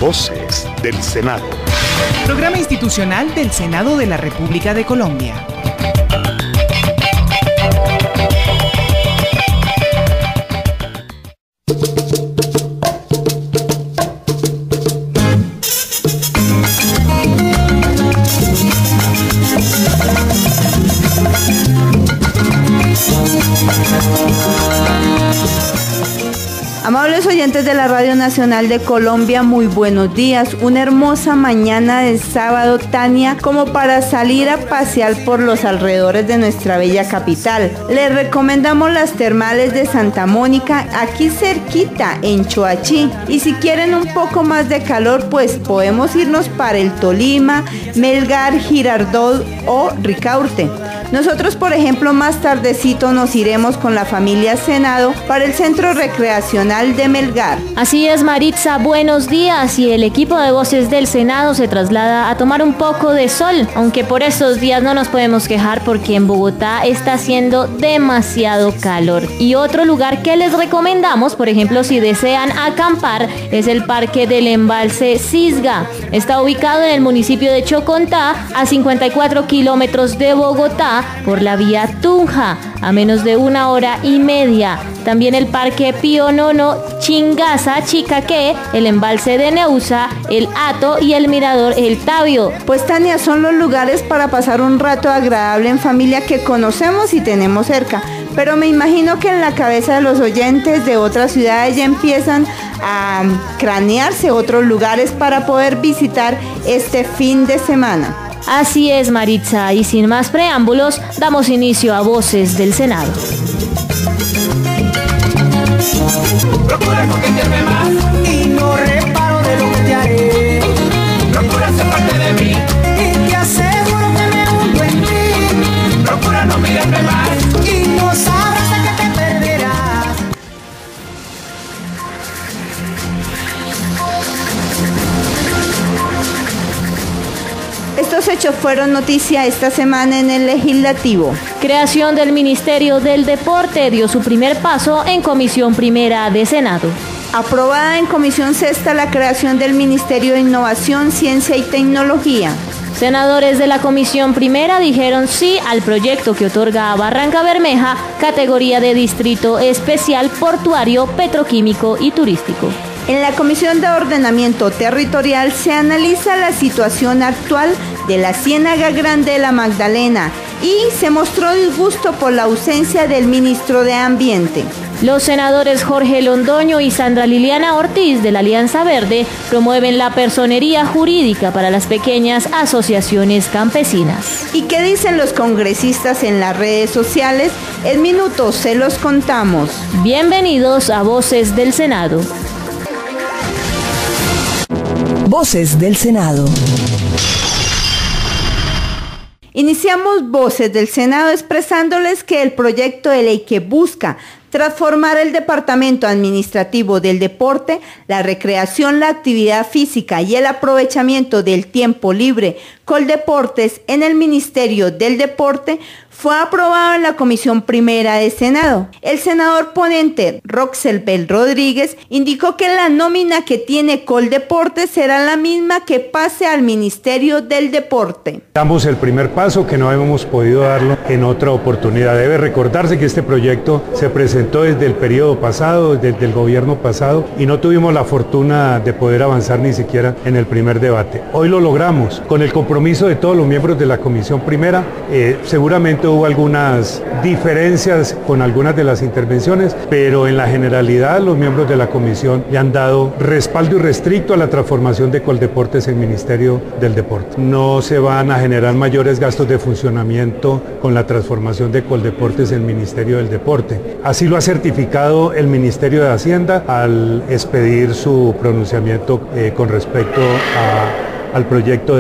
Voces del Senado. Programa institucional del Senado de la República de Colombia. Amables oyentes de la Radio Nacional de Colombia, muy buenos días. Una hermosa mañana de sábado, Tania, como para salir a pasear por los alrededores de nuestra bella capital. Les recomendamos las termales de Santa Mónica, aquí cerquita, en Choachí. Y si quieren un poco más de calor, pues podemos irnos para el Tolima, Melgar, Girardot o Ricaurte. Nosotros, por ejemplo, más tardecito nos iremos con la familia Senado para el Centro Recreacional de Melgar. Así es, Maritza, buenos días. Y el equipo de Voces del Senado se traslada a tomar un poco de sol, aunque por estos días no nos podemos quejar porque en Bogotá está haciendo demasiado calor. Y otro lugar que les recomendamos, por ejemplo, si desean acampar, es el Parque del Embalse Cisga. Está ubicado en el municipio de Chocontá, a 54 kilómetros de Bogotá, por la vía Tunja, a menos de 1 hora y media. También el Parque Pío Nono, Chingaza, Chicaqué, el embalse de Neusa, el Hato y el mirador El Tabio. Pues Tania, son los lugares para pasar un rato agradable en familia que conocemos y tenemos cerca. Pero me imagino que en la cabeza de los oyentes de otras ciudades ya empiezan a cranearse otros lugares para poder visitar este fin de semana. Así es, Maritza, y sin más preámbulos, damos inicio a Voces del Senado. Procura coquetearme más y no reparo de lo que te haré. Procura ser parte de mí y te aseguro que me hundo en ti. Procura no mirarme más y no sabrás de que te perderás. Estos hechos fueron noticia esta semana en el Legislativo. Creación del Ministerio del Deporte dio su primer paso en Comisión Primera de Senado. Aprobada en Comisión Sexta la creación del Ministerio de Innovación, Ciencia y Tecnología. Senadores de la Comisión Primera dijeron sí al proyecto que otorga a Barranca Bermeja categoría de Distrito Especial Portuario, Petroquímico y Turístico. En la Comisión de Ordenamiento Territorial se analiza la situación actual de la Ciénaga Grande de la Magdalena y se mostró disgusto por la ausencia del ministro de Ambiente. Los senadores Jorge Londoño y Sandra Liliana Ortiz de la Alianza Verde promueven la personería jurídica para las pequeñas asociaciones campesinas. ¿Y qué dicen los congresistas en las redes sociales? En minutos se los contamos. Bienvenidos a Voces del Senado. Voces del Senado. Iniciamos Voces del Senado expresándoles que el proyecto de ley que busca transformar el Departamento Administrativo del Deporte, la recreación, la actividad física y el aprovechamiento del tiempo libre Coldeportes en el Ministerio del Deporte fue aprobado en la Comisión Primera de Senado. El senador ponente Roxelbel Rodríguez indicó que la nómina que tiene Coldeportes será la misma que pase al Ministerio del Deporte. Damos el primer paso que no hemos podido darlo en otra oportunidad. Debe recordarse que este proyecto se presentó desde el periodo pasado, desde el gobierno pasado, y no tuvimos la fortuna de poder avanzar ni siquiera en el primer debate. Hoy lo logramos con el compromiso de todos los miembros de la Comisión Primera. Seguramente hubo algunas diferencias con algunas de las intervenciones, pero en la generalidad los miembros de la Comisión le han dado respaldo irrestricto a la transformación de Coldeportes en Ministerio del Deporte. No se van a generar mayores gastos de funcionamiento con la transformación de Coldeportes en Ministerio del Deporte. Así lo ha certificado el Ministerio de Hacienda al expedir su pronunciamiento con respecto al proyecto de ley.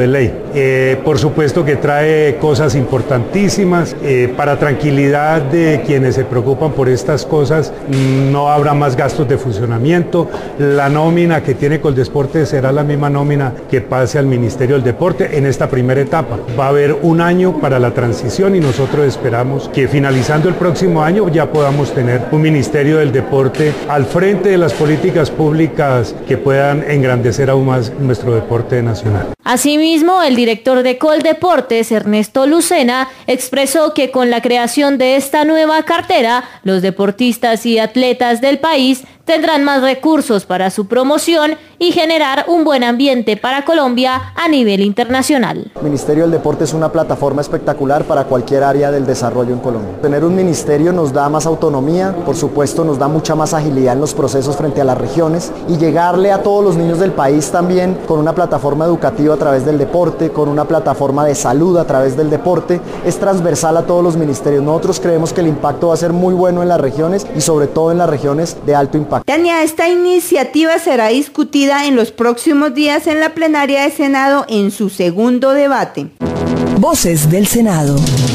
Por supuesto que trae cosas importantísimas. Para tranquilidad de quienes se preocupan por estas cosas, no habrá más gastos de funcionamiento. La nómina que tiene Coldeportes será la misma nómina que pase al Ministerio del Deporte en esta primera etapa. Va a haber un año para la transición y nosotros esperamos que finalizando el próximo año ya podamos tener un Ministerio del Deporte al frente de las políticas públicas que puedan engrandecer aún más nuestro deporte nacional. Asimismo, el director de Coldeportes, Ernesto Lucena, expresó que con la creación de esta nueva cartera, los deportistas y atletas del país tendrán más recursos para su promoción y generar un buen ambiente para Colombia a nivel internacional. El Ministerio del Deporte es una plataforma espectacular para cualquier área del desarrollo en Colombia. Tener un ministerio nos da más autonomía, por supuesto nos da mucha más agilidad en los procesos frente a las regiones y llegarle a todos los niños del país también con una plataforma educativa a través del deporte, con una plataforma de salud a través del deporte, es transversal a todos los ministerios. Nosotros creemos que el impacto va a ser muy bueno en las regiones y sobre todo en las regiones de alto impacto. Tania, esta iniciativa será discutida en los próximos días en la plenaria de Senado en su segundo debate. Voces del Senado.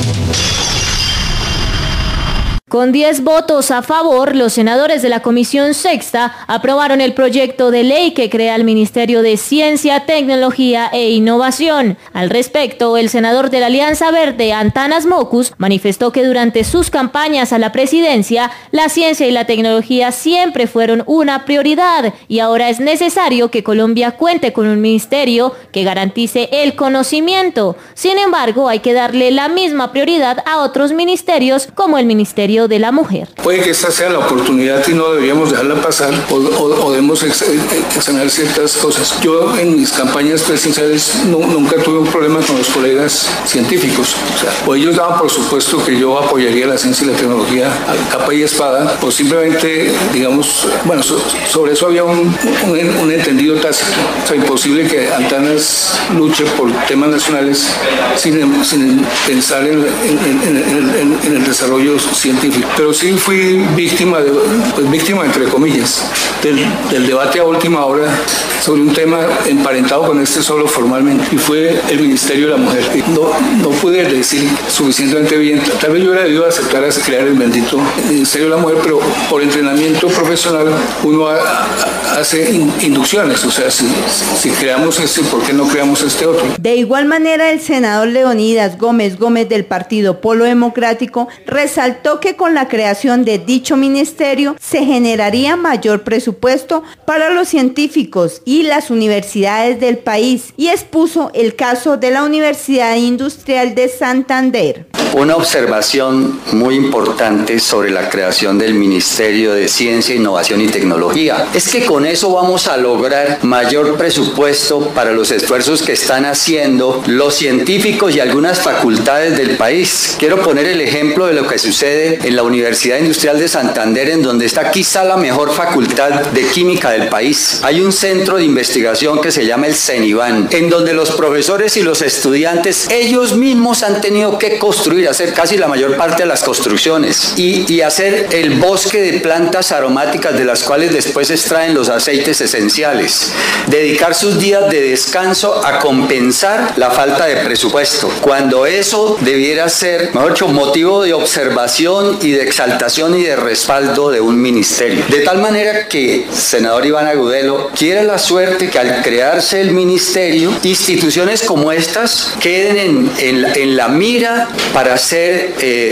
Con 10 votos a favor, los senadores de la Comisión Sexta aprobaron el proyecto de ley que crea el Ministerio de Ciencia, Tecnología e Innovación. Al respecto, el senador de la Alianza Verde, Antanas Mocus, manifestó que durante sus campañas a la presidencia, la ciencia y la tecnología siempre fueron una prioridad y ahora es necesario que Colombia cuente con un ministerio que garantice el conocimiento. Sin embargo, hay que darle la misma prioridad a otros ministerios como el Ministerio de la Mujer. Puede que esta sea la oportunidad y no deberíamos dejarla pasar o debemos examinar ciertas cosas. Yo en mis campañas presidenciales nunca tuve un problema con los colegas científicos. O ellos daban por supuesto que yo apoyaría la ciencia y la tecnología a capa y espada, o simplemente, digamos, bueno, sobre eso había un entendido tácito. O sea, imposible que Antanas luche por temas nacionales sin pensar en el desarrollo científico. Pero sí fui víctima entre comillas, del debate a última hora sobre un tema emparentado con este solo formalmente, y fue el Ministerio de la Mujer. No pude decir suficientemente bien, tal vez yo hubiera debido aceptar a crear el bendito Ministerio de la Mujer, pero por entrenamiento profesional uno hace inducciones, o sea, si creamos este, ¿por qué no creamos este otro? De igual manera, el senador Leonidas Gómez del Partido Polo Democrático resaltó que con la creación de dicho ministerio se generaría mayor presupuesto para los científicos y las universidades del país y expuso el caso de la Universidad Industrial de Santander. Una observación muy importante sobre la creación del Ministerio de Ciencia, Innovación y Tecnología es que con eso vamos a lograr mayor presupuesto para los esfuerzos que están haciendo los científicos y algunas facultades del país. Quiero poner el ejemplo de lo que sucede en la Universidad Industrial de Santander, en donde está quizá la mejor facultad de química del país. Hay un centro de investigación que se llama el CENIVAN, en donde los profesores y los estudiantes ellos mismos han tenido que construir, hacer casi la mayor parte de las construcciones y hacer el bosque de plantas aromáticas de las cuales después extraen los aceites esenciales. Dedicar sus días de descanso a compensar la falta de presupuesto, cuando eso debiera ser, mejor dicho, motivo de observación y de exaltación y de respaldo de un ministerio. De tal manera que, senador Iván Agudelo, quiere la suerte que al crearse el ministerio, instituciones como estas queden en la mira para ser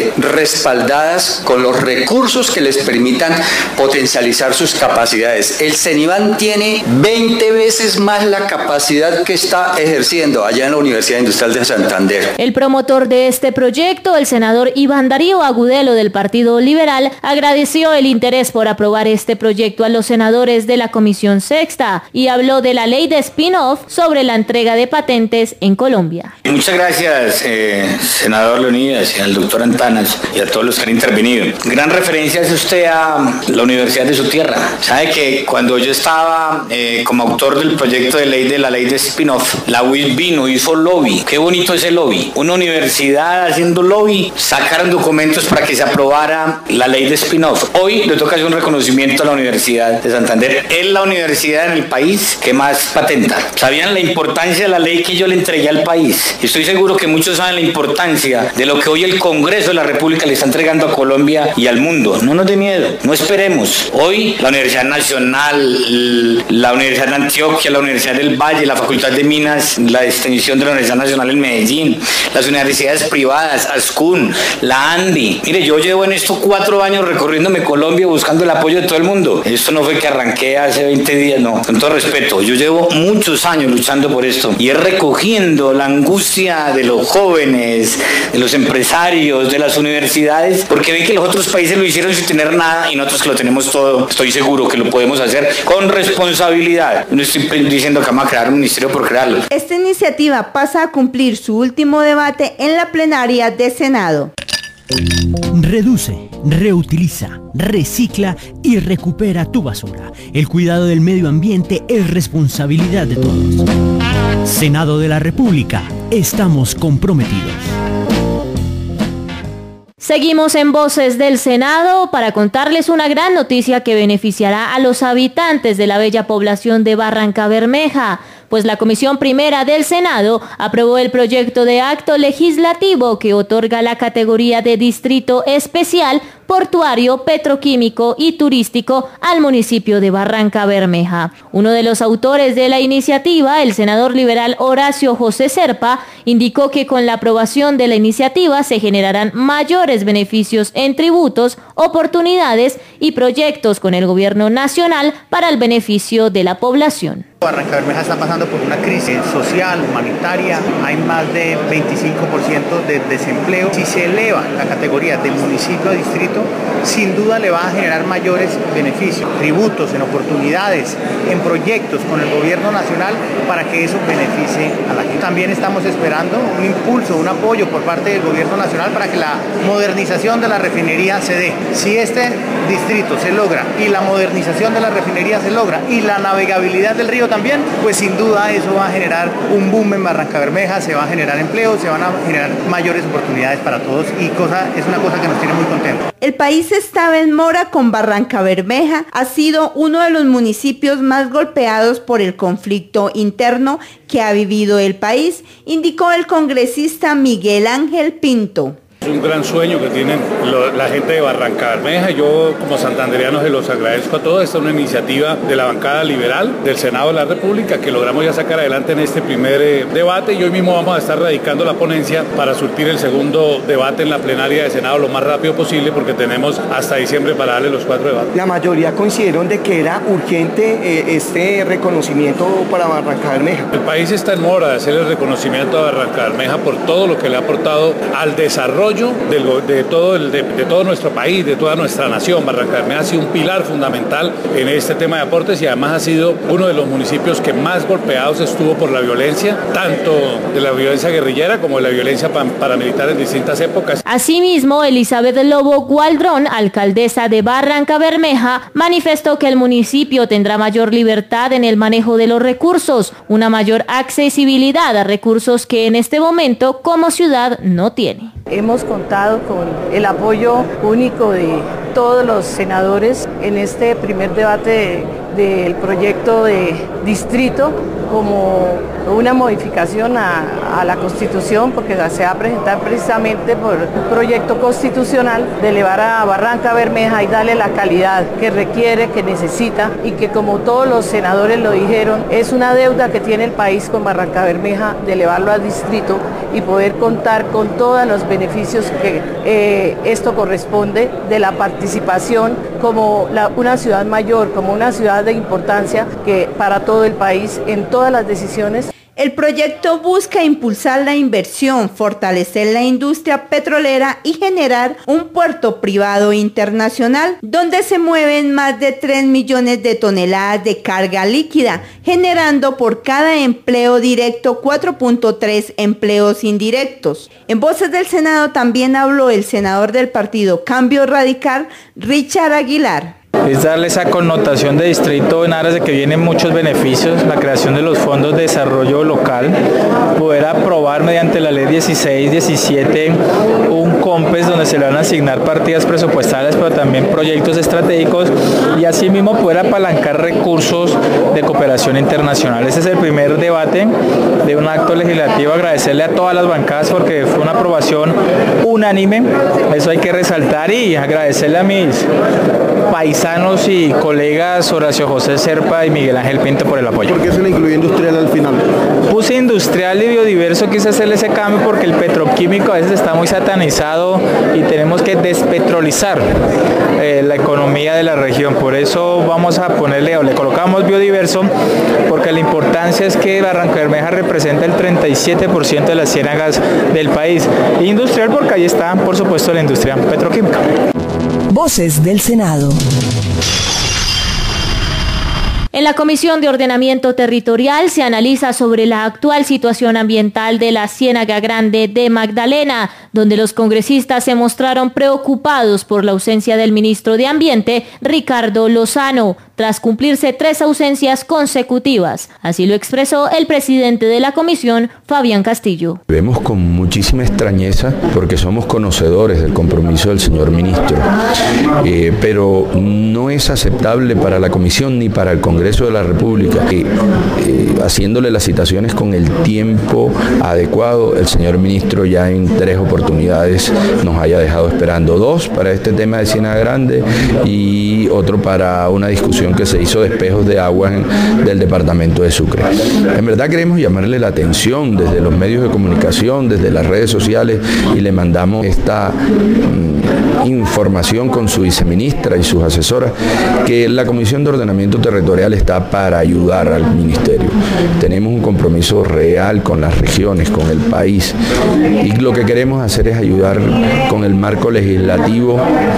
respaldadas con los recursos que les permitan potencializar sus capacidades. El CENIVAN tiene 20 veces más la capacidad que está ejerciendo allá en la Universidad Industrial de Santander. El promotor de este proyecto, el senador Iván Darío Agudelo del Partido Liberal, agradeció el interés por aprobar este proyecto a los senadores de la Comisión Sexta y habló de la ley de spin-off sobre la entrega de patentes en Colombia. Muchas gracias, senador Leonidas. Unidas y al doctor Antanas y a todos los que han intervenido. Gran referencia es usted a la universidad de su tierra. Sabe que cuando yo estaba como autor del proyecto de ley de la ley de spin-off, la UIS vino, hizo lobby. Qué bonito ese lobby. Una universidad haciendo lobby, sacaron documentos para que se aprobara la ley de spin-off. Hoy le toca hacer un reconocimiento a la Universidad de Santander. Es la universidad en el país que más patenta. ¿Sabían la importancia de la ley que yo le entregué al país? Estoy seguro que muchos saben la importancia de lo que hoy el Congreso de la República le está entregando a Colombia y al mundo. No nos dé miedo, no esperemos. Hoy la Universidad Nacional, la Universidad de Antioquia, la Universidad del Valle, la Facultad de Minas, la extensión de la Universidad Nacional en Medellín, las universidades privadas, ASCUN, la ANDI. Mire, yo llevo en esto 4 años recorriéndome Colombia buscando el apoyo de todo el mundo. Esto no fue que arranqué hace 20 días, no. Con todo respeto, yo llevo muchos años luchando por esto y es recogiendo la angustia de los jóvenes, de los empresarios, de las universidades, porque ven que los otros países lo hicieron sin tener nada y nosotros que lo tenemos todo, estoy seguro que lo podemos hacer con responsabilidad. No estoy diciendo que vamos a crear un ministerio por crearlo. Esta iniciativa pasa a cumplir su último debate en la plenaria de Senado. Reduce, reutiliza, recicla y recupera tu basura. El cuidado del medio ambiente es responsabilidad de todos. Senado de la República, estamos comprometidos. Seguimos en Voces del Senado para contarles una gran noticia que beneficiará a los habitantes de la bella población de Barrancabermeja, pues la Comisión Primera del Senado aprobó el proyecto de acto legislativo que otorga la categoría de Distrito Especial portuario, petroquímico y turístico al municipio de Barrancabermeja. Uno de los autores de la iniciativa, el senador liberal Horacio José Serpa, indicó que con la aprobación de la iniciativa se generarán mayores beneficios en tributos, oportunidades y proyectos con el gobierno nacional para el beneficio de la población. Barrancabermeja está pasando por una crisis social, humanitaria, hay más de 25% de desempleo. Si se eleva la categoría de municipio a distrito, sin duda le va a generar mayores beneficios, tributos, en oportunidades, en proyectos con el gobierno nacional para que eso beneficie a la gente. También estamos esperando un impulso, un apoyo por parte del gobierno nacional para que la modernización de la refinería se dé. Si este distrito se logra y la modernización de la refinería se logra y la navegabilidad del río también, pues sin duda eso va a generar un boom en Barrancabermeja, se va a generar empleo, se van a generar mayores oportunidades para todos y es una cosa que nos tiene muy contentos. El país estaba en mora con Barrancabermeja, ha sido uno de los municipios más golpeados por el conflicto interno que ha vivido el país, indicó el congresista Miguel Ángel Pinto. Es un gran sueño que tienen la gente de Barrancabermeja. Yo como santandereano se los agradezco a todos. Esta es una iniciativa de la bancada liberal del Senado de la República que logramos ya sacar adelante en este primer debate y hoy mismo vamos a estar radicando la ponencia para surtir el segundo debate en la plenaria de Senado lo más rápido posible porque tenemos hasta diciembre para darle los 4 debates. La mayoría consideraron de que era urgente este reconocimiento para Barrancabermeja. El país está en mora de hacer el reconocimiento a Barrancabermeja por todo lo que le ha aportado al desarrollo de todo nuestro país, de toda nuestra nación. Barrancabermeja ha sido un pilar fundamental en este tema de aportes y además ha sido uno de los municipios que más golpeados estuvo por la violencia, tanto de la violencia guerrillera como de la violencia paramilitar en distintas épocas. Asimismo, Elizabeth Lobo Gualdrón, alcaldesa de Barrancabermeja, manifestó que el municipio tendrá mayor libertad en el manejo de los recursos, una mayor accesibilidad a recursos que en este momento como ciudad no tiene. Hemos contado con el apoyo único de todos los senadores en este primer debate del proyecto de distrito como una modificación a la Constitución porque se va a presentar precisamente por un proyecto constitucional de elevar a Barrancabermeja y darle la calidad que requiere, que necesita y que como todos los senadores lo dijeron, es una deuda que tiene el país con Barrancabermeja de elevarlo a distrito y poder contar con todos los beneficios que esto corresponde de la participación como una ciudad mayor, como una ciudad de importancia que para todo el país en todas las decisiones. El proyecto busca impulsar la inversión, fortalecer la industria petrolera y generar un puerto privado internacional donde se mueven más de 3 millones de toneladas de carga líquida, generando por cada empleo directo 4.3 empleos indirectos. En Voces del Senado también habló el senador del partido Cambio Radical, Richard Aguilar. Es darle esa connotación de distrito en aras de que vienen muchos beneficios, la creación de los fondos de desarrollo local, poder aprobar mediante la ley 16-17 un COMPES donde se le van a asignar partidas presupuestales, pero también proyectos estratégicos y asimismo poder apalancar recursos de cooperación internacional. Ese es el primer debate de un acto legislativo. Agradecerle a todas las bancadas porque fue una aprobación unánime, eso hay que resaltar, y agradecerle a mis paisanos y colegas Horacio José Serpa y Miguel Ángel Pinto por el apoyo. ¿Por qué se le incluyó industrial al final? Puse industrial y biodiverso, quise hacerle ese cambio porque el petroquímico a veces está muy satanizado y tenemos que despetrolizar la economía de la región. Por eso vamos a ponerle, o le colocamos biodiverso, porque la importancia es que Barrancabermeja representa el 37% de las ciénagas del país. E industrial porque ahí está, por supuesto, la industria petroquímica. Voces del Senado. En la Comisión de Ordenamiento Territorial se analiza sobre la actual situación ambiental de la Ciénaga Grande de Magdalena, donde los congresistas se mostraron preocupados por la ausencia del ministro de Ambiente, Ricardo Lozano, tras cumplirse 3 ausencias consecutivas. Así lo expresó el presidente de la comisión, Fabián Castillo. Vemos con muchísima extrañeza porque somos conocedores del compromiso del señor ministro, pero no es aceptable para la comisión ni para el Congreso de la República que haciéndole las citaciones con el tiempo adecuado, el señor ministro ya en 3 oportunidades nos haya dejado esperando, 2 para este tema de Ciénaga Grande y otro para una discusión que se hizo de espejos de agua del departamento de Sucre. En verdad queremos llamarle la atención desde los medios de comunicación, desde las redes sociales, y le mandamos esta información con su viceministra y sus asesoras, que la Comisión de Ordenamiento Territorial está para ayudar al ministerio. Tenemos un compromiso real con las regiones, con el país, y lo que queremos hacer es ayudar con el marco legislativo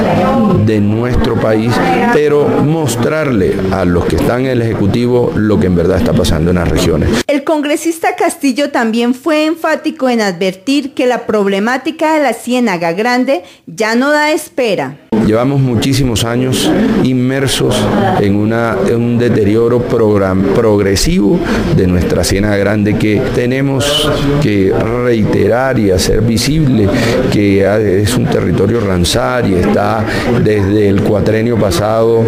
de nuestro país, pero mostrarle a los que están en el Ejecutivo lo que en verdad está pasando en las regiones. El congresista Castillo también fue enfático en advertir que la problemática de la Ciénaga Grande ya no da espera. Llevamos muchísimos años inmersos en un deterioro progresivo de nuestra Ciénaga Grande, que tenemos que reiterar y hacer visible que es un territorio Ramsar y está desde el cuatrenio pasado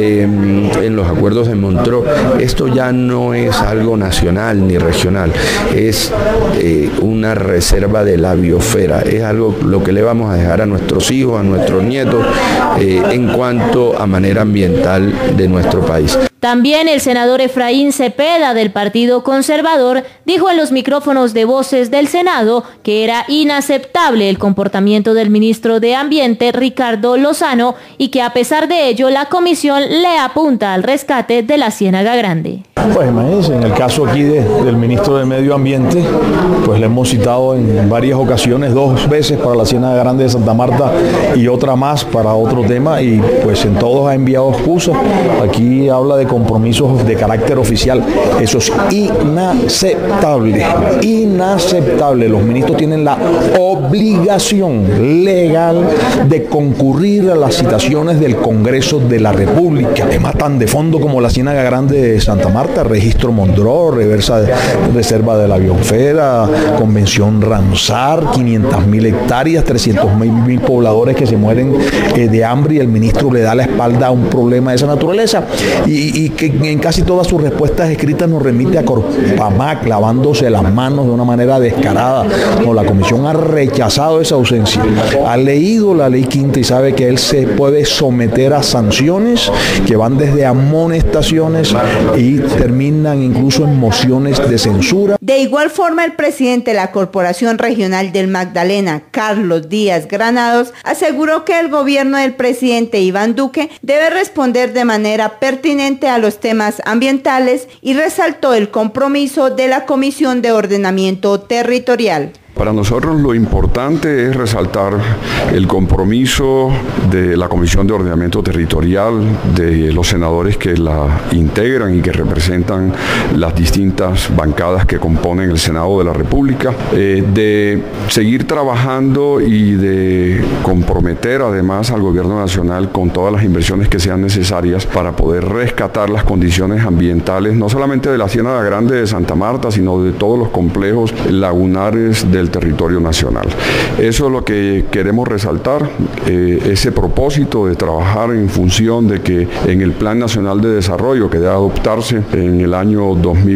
en los acuerdos de Montreux. Esto ya no es algo nacional ni regional, es una reserva de la biosfera, es algo lo que le vamos a dejar a nuestros hijos, a nuestros nietos, en cuanto a manera ambiental de nuestro país. También el senador Efraín Cepeda del Partido Conservador dijo en los micrófonos de Voces del Senado que era inaceptable el comportamiento del ministro de Ambiente, Ricardo Lozano, y que a pesar de ello la comisión le apunta al rescate de la Ciénaga Grande. Pues imagínense, en el caso aquí del ministro de Medio Ambiente, pues le hemos citado en varias ocasiones, 2 veces para la Ciénaga Grande de Santa Marta y otra más para otro tema, y pues en todos ha enviado excusas. Aquí habla de compromisos de carácter oficial. Eso es inaceptable, inaceptable. Los ministros tienen la obligación legal de concurrir a las citaciones del Congreso de la República. Temas tan de fondo como la Ciénaga Grande de Santa Marta, registro Montreux, reserva de la biosfera, convención Ramsar, 500.000 hectáreas, 300.000 pobladores que se mueren de hambre, y el ministro le da la espalda a un problema de esa naturaleza, y que en casi todas sus respuestas escritas nos remite a Corpamac lavándose las manos de una manera descarada. No, la comisión ha rechazado esa ausencia, ha leído la ley quinta y sabe que él se puede someter a sanciones que van desde amonestaciones y terminan incluso en mociones de censura. De igual forma, el presidente de la Corporación Regional del Magdalena, Carlos Díaz Granados, aseguró que el gobierno del presidente Iván Duque debe responder de manera pertinente a los temas ambientales y resaltó el compromiso de la Comisión de Ordenamiento Territorial. Para nosotros lo importante es resaltar el compromiso de la Comisión de Ordenamiento Territorial, de los senadores que la integran y que representan las distintas bancadas que componen el Senado de la República, de seguir trabajando y de comprometer además al Gobierno Nacional con todas las inversiones que sean necesarias para poder rescatar las condiciones ambientales, no solamente de la Ciénaga Grande de Santa Marta, sino de todos los complejos lagunares del territorio nacional. Eso es lo que queremos resaltar, ese propósito de trabajar en función de que en el Plan Nacional de Desarrollo que debe adoptarse en el año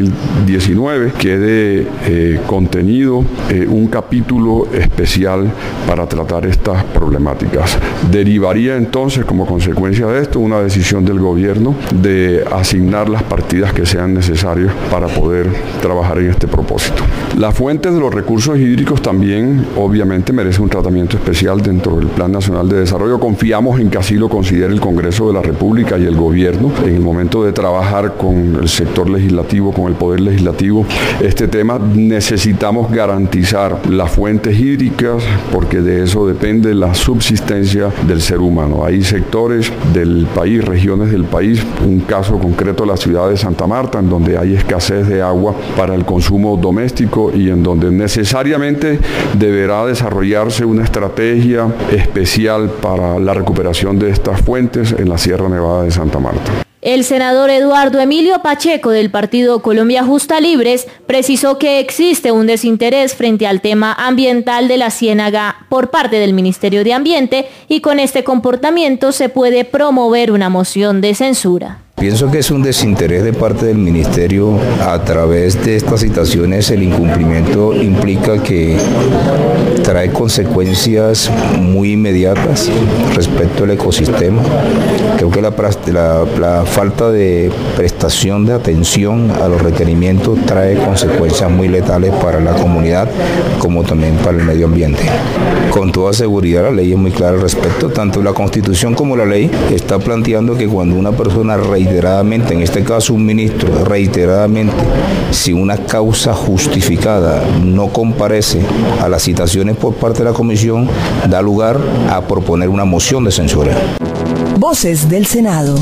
2019 quede contenido un capítulo especial para tratar estas problemáticas. Derivaría entonces como consecuencia de esto una decisión del gobierno de asignar las partidas que sean necesarias para poder trabajar en este propósito. Las fuentes de los recursos hídricos también obviamente merece un tratamiento especial dentro del Plan Nacional de Desarrollo. Confiamos en que así lo considere el Congreso de la República y el gobierno en el momento de trabajar con el sector legislativo, con el Poder Legislativo. Este tema necesitamos garantizar las fuentes hídricas porque de eso depende la subsistencia del ser humano. Hay sectores del país, regiones del país, un caso concreto la ciudad de Santa Marta, en donde hay escasez de agua para el consumo doméstico y en donde necesariamente deberá desarrollarse una estrategia especial para la recuperación de estas fuentes en la Sierra Nevada de Santa Marta. El senador Eduardo Emilio Pacheco del partido Colombia Justa Libres precisó que existe un desinterés frente al tema ambiental de la ciénaga por parte del Ministerio de Ambiente y con este comportamiento se puede promover una moción de censura. Pienso que es un desinterés de parte del Ministerio. A través de estas situaciones el incumplimiento implica que trae consecuencias muy inmediatas respecto al ecosistema. Creo que la falta de prestación de atención a los requerimientos trae consecuencias muy letales para la comunidad como también para el medio ambiente. Con toda seguridad la ley es muy clara al respecto, tanto la Constitución como la ley está planteando que cuando una persona reiteradamente, en este caso un ministro, reiteradamente, sin una causa justificada, no comparece a las citaciones por parte de la comisión, da lugar a proponer una moción de censura. Voces del Senado.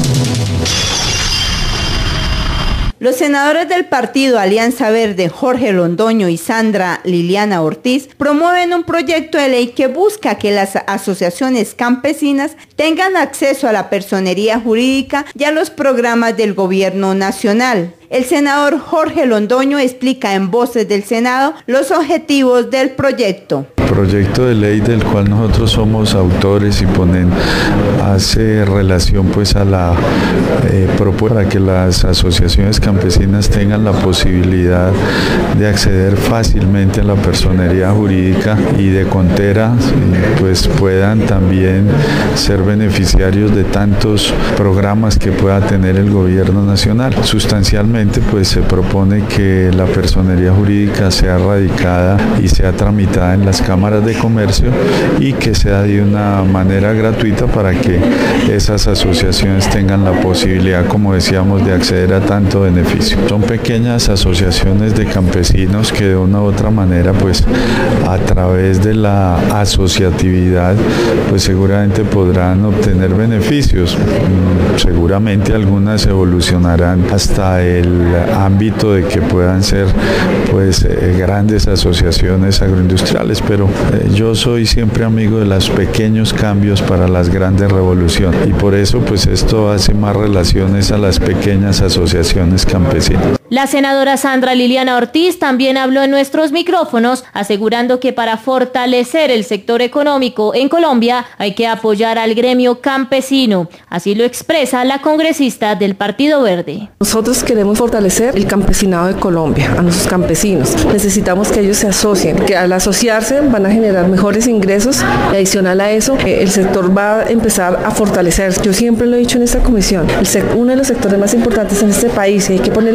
Los senadores del partido Alianza Verde, Jorge Londoño y Sandra Liliana Ortiz, promueven un proyecto de ley que busca que las asociaciones campesinas tengan acceso a la personería jurídica y a los programas del gobierno nacional. El senador Jorge Londoño explica en Voces del Senado los objetivos del proyecto. El proyecto de ley del cual nosotros somos autores y hace relación pues a la propuesta para que las asociaciones campesinas tengan la posibilidad de acceder fácilmente a la personería jurídica y de contera, pues puedan también ser beneficiarios de tantos programas que pueda tener el gobierno nacional. Sustancialmente pues se propone que la personería jurídica sea radicada y sea tramitada en las cámaras de comercio y que sea de una manera gratuita para que esas asociaciones tengan la posibilidad, como decíamos, de acceder a tanto beneficio. Son pequeñas asociaciones de campesinos que de una u otra manera pues a través de la asociatividad pues seguramente podrán obtener beneficios. Seguramente algunas evolucionarán hasta el ámbito de que puedan ser pues grandes asociaciones agroindustriales, pero yo soy siempre amigo de los pequeños cambios para las grandes revoluciones y por eso pues esto hace más relaciones a las pequeñas asociaciones campesinas. La senadora Sandra Liliana Ortiz también habló en nuestros micrófonos asegurando que para fortalecer el sector económico en Colombia hay que apoyar al gremio campesino. Así lo expresa la congresista del Partido Verde. Nosotros queremos fortalecer el campesinado de Colombia, a nuestros campesinos. Necesitamos que ellos se asocien, que al asociarse van a generar mejores ingresos y adicional a eso el sector va a empezar a fortalecerse. Yo siempre lo he dicho en esta comisión, uno de los sectores más importantes en este país y hay que ponerles atención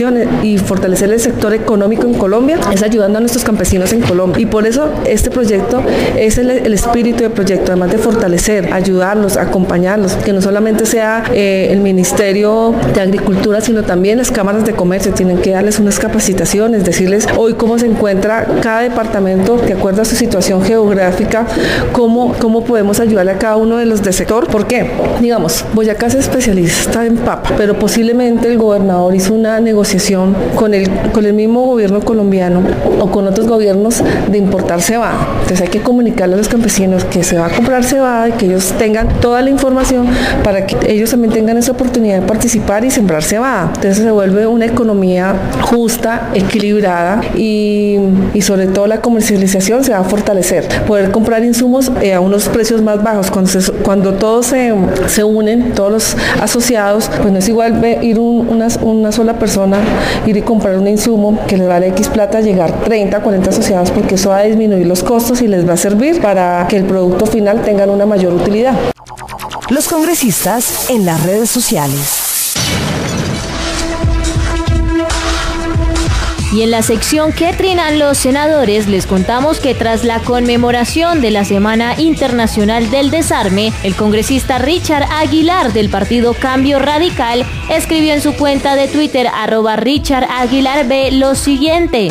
inversión y fortalecer el sector económico en Colombia es ayudando a nuestros campesinos en Colombia. Y por eso este proyecto es el espíritu del proyecto, además de fortalecer, ayudarlos, acompañarlos, que no solamente sea el Ministerio de Agricultura, sino también las cámaras de comercio tienen que darles unas capacitaciones, decirles hoy cómo se encuentra cada departamento de acuerdo a su situación geográfica, cómo podemos ayudarle a cada uno de los del sector. ¿Por qué? Digamos, Boyacá es especialista en papa, pero posiblemente el gobernador hizo una negociación con el mismo gobierno colombiano o con otros gobiernos de importar cebada. Entonces hay que comunicarle a los campesinos que se va a comprar cebada y que ellos tengan toda la información para que ellos también tengan esa oportunidad de participar y sembrar cebada. Entonces se vuelve una economía justa, equilibrada y sobre todo la comercialización se va a fortalecer. Poder comprar insumos a unos precios más bajos. Cuando todos se unen, todos los asociados, pues no es igual ir una sola persona, ir y comprar un insumo que les vale X plata, llegar 30, 40 asociados, porque eso va a disminuir los costos y les va a servir para que el producto final tenga una mayor utilidad. Los congresistas en las redes sociales. Y en la sección ¿Qué trinan los senadores? Les contamos que tras la conmemoración de la Semana Internacional del Desarme, el congresista Richard Aguilar del partido Cambio Radical escribió en su cuenta de Twitter @RichardAguilarB lo siguiente: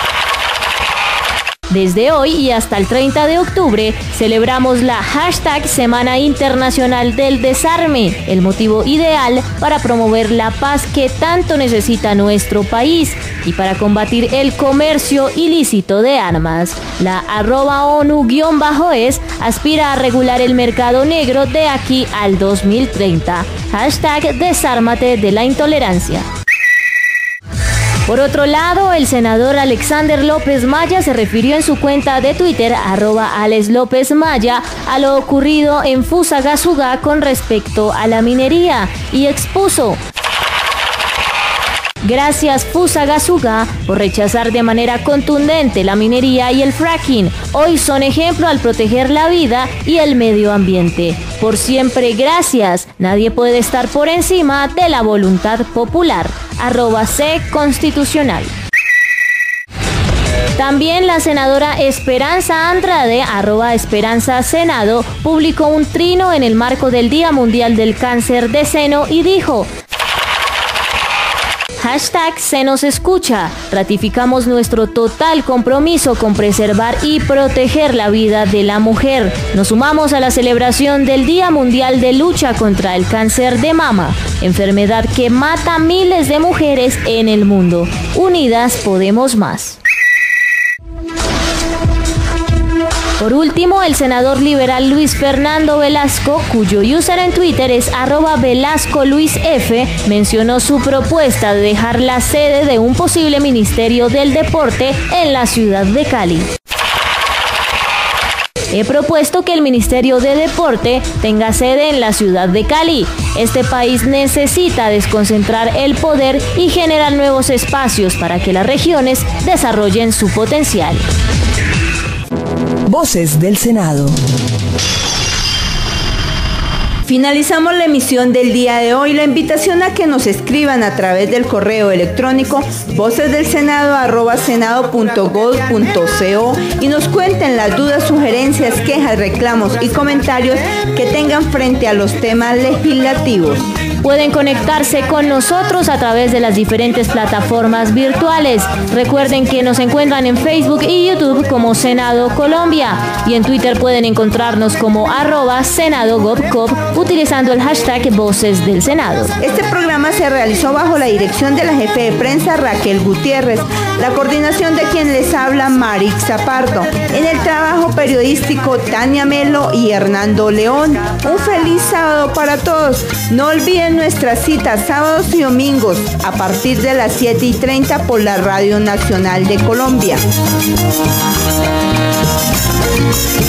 desde hoy y hasta el 30 de octubre celebramos la #Semana Internacional del Desarme, el motivo ideal para promover la paz que tanto necesita nuestro país y para combatir el comercio ilícito de armas. La @ONU_es aspira a regular el mercado negro de aquí al 2030. #Desármate de la intolerancia. Por otro lado, el senador Alexander López Maya se refirió en su cuenta de Twitter @AlexLópezMaya a lo ocurrido en Fusagasugá con respecto a la minería y expuso: gracias Fusagasugá por rechazar de manera contundente la minería y el fracking. Hoy son ejemplo al proteger la vida y el medio ambiente. Por siempre gracias. Nadie puede estar por encima de la voluntad popular. @CConstitucional. También la senadora Esperanza Andrade, @EsperanzaSenado, publicó un trino en el marco del Día Mundial del Cáncer de Seno y dijo: #Se nos escucha. Ratificamos nuestro total compromiso con preservar y proteger la vida de la mujer. Nos sumamos a la celebración del Día Mundial de Lucha contra el Cáncer de Mama, enfermedad que mata a miles de mujeres en el mundo. Unidas podemos más. Por último, el senador liberal Luis Fernando Velasco, cuyo user en Twitter es @VelascoLuisF, mencionó su propuesta de dejar la sede de un posible Ministerio del Deporte en la ciudad de Cali. He propuesto que el Ministerio de Deporte tenga sede en la ciudad de Cali. Este país necesita desconcentrar el poder y generar nuevos espacios para que las regiones desarrollen su potencial. Voces del Senado. Finalizamos la emisión del día de hoy. La invitación a que nos escriban a través del correo electrónico vocesdelsenado@senado.gov.co y nos cuenten las dudas, sugerencias, quejas, reclamos y comentarios que tengan frente a los temas legislativos. Pueden conectarse con nosotros a través de las diferentes plataformas virtuales. Recuerden que nos encuentran en Facebook y YouTube como Senado Colombia y en Twitter pueden encontrarnos como @SenadoGovCop utilizando el hashtag Voces del Senado. Este programa se realizó bajo la dirección de la jefe de prensa Raquel Gutiérrez, la coordinación de quien les habla Marix Zapardo, en el trabajo periodístico Tania Melo y Hernando León. Un feliz sábado para todos. No olviden nuestras citas sábados y domingos a partir de las 7:30 por la Radio Nacional de Colombia.